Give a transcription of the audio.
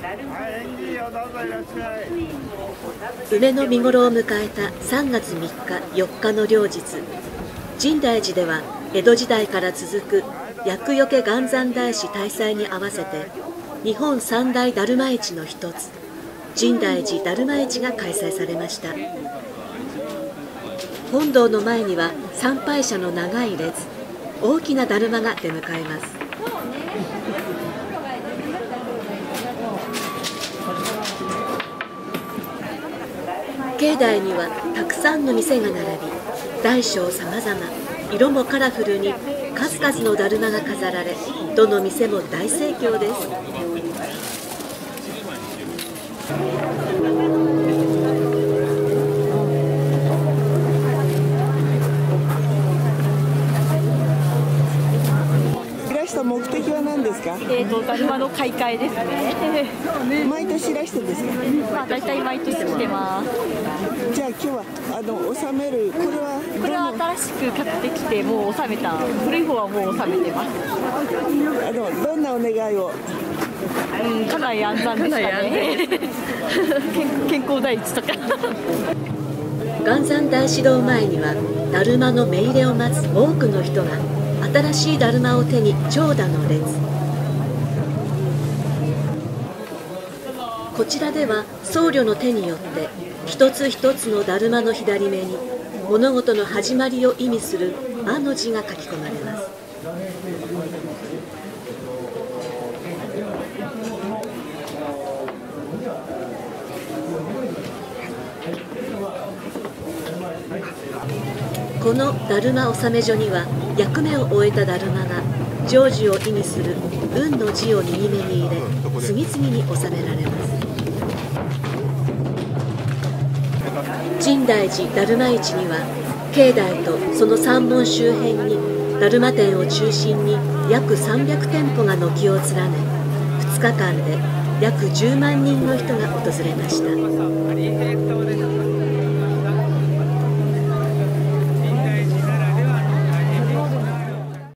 梅の見頃を迎えた3月3日、4日の両日、深大寺では江戸時代から続く厄除け元三大師大祭に合わせて、日本三大だるま市の一つ、深大寺だるま市が開催されました。本堂の前には参拝者の長い列、大きなだるまが出迎えます。境内にはたくさんの店が並び、大小さまざま、色もカラフルに数々のだるまが飾られ、どの店も大盛況です。 目的は何ですか？ だるまの買い替えですね。 毎年いらしてるんですか？ まあ大体毎年来てます。 じゃあ今日は納めるこれは新しく買ってきてもう納めた、古い方はもう納めてます。 どんなお願いを？ 家内安産ですかね。健康第一とか。 元三大師堂前にはだるまの目入れを待つ多くの人が新しいだるまを手に長蛇の列。こちらでは僧侶の手によって一つ一つのだるまの左目に物事の始まりを意味する「あ」の字が書き込まれます。このだるま納め所には役目を終えただるまが成就を意味する「運」の字を右目に入れ、次々に納められます。深大寺だるま市には境内とその山門周辺にだるま店を中心に約300店舗が軒を連ね、2日間で約10万人の人が訪れました。